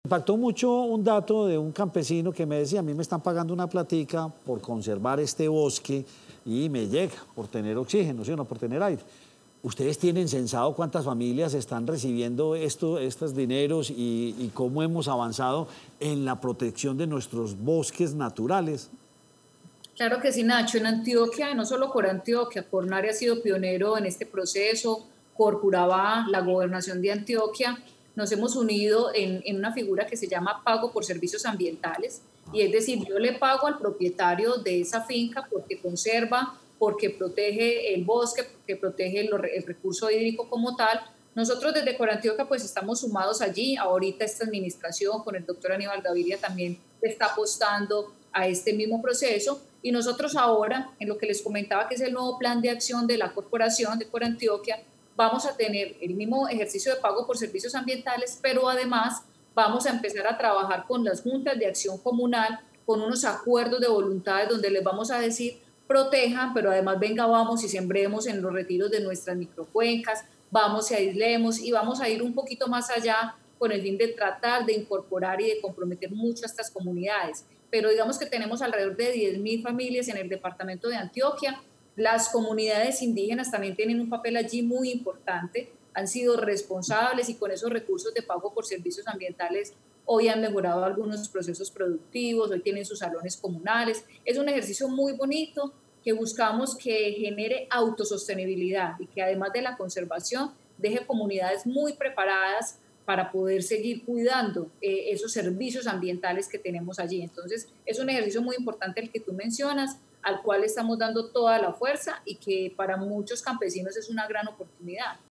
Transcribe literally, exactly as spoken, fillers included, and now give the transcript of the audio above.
impactó mucho un dato de un campesino que me decía, a mí me están pagando una platica por conservar este bosque y me llega por tener oxígeno, ¿sí o no? Por tener aire. ¿Ustedes tienen censado cuántas familias están recibiendo esto, estos dineros y, y cómo hemos avanzado en la protección de nuestros bosques naturales? Claro que sí, Nacho. En Antioquia, y no solo por Antioquia, Cornare ha sido pionero en este proceso, Corcurabá, la gobernación de Antioquia, nos hemos unido en, en una figura que se llama pago por servicios ambientales, y es decir, yo le pago al propietario de esa finca porque conserva, porque protege el bosque, porque protege el, el recurso hídrico como tal. Nosotros desde Corantioquia pues estamos sumados allí. Ahorita esta administración con el doctor Aníbal Gaviria también está apostando a este mismo proceso, y nosotros ahora, en lo que les comentaba que es el nuevo plan de acción de la corporación de Corantioquia, vamos a tener el mismo ejercicio de pago por servicios ambientales, pero además vamos a empezar a trabajar con las juntas de acción comunal, con unos acuerdos de voluntades donde les vamos a decir protejan, pero además venga, vamos y sembremos en los retiros de nuestras microcuencas, vamos y aislemos, y vamos a ir un poquito más allá con el fin de tratar de incorporar y de comprometer mucho a estas comunidades. Pero digamos que tenemos alrededor de diez mil familias en el departamento de Antioquia. Las comunidades indígenas también tienen un papel allí muy importante, han sido responsables y con esos recursos de pago por servicios ambientales hoy han mejorado algunos procesos productivos, hoy tienen sus salones comunales. Es un ejercicio muy bonito que buscamos que genere autosostenibilidad y que además de la conservación deje comunidades muy preparadas para poder seguir cuidando eh, esos servicios ambientales que tenemos allí. Entonces, es un ejercicio muy importante el que tú mencionas, al cual estamos dando toda la fuerza y que para muchos campesinos es una gran oportunidad.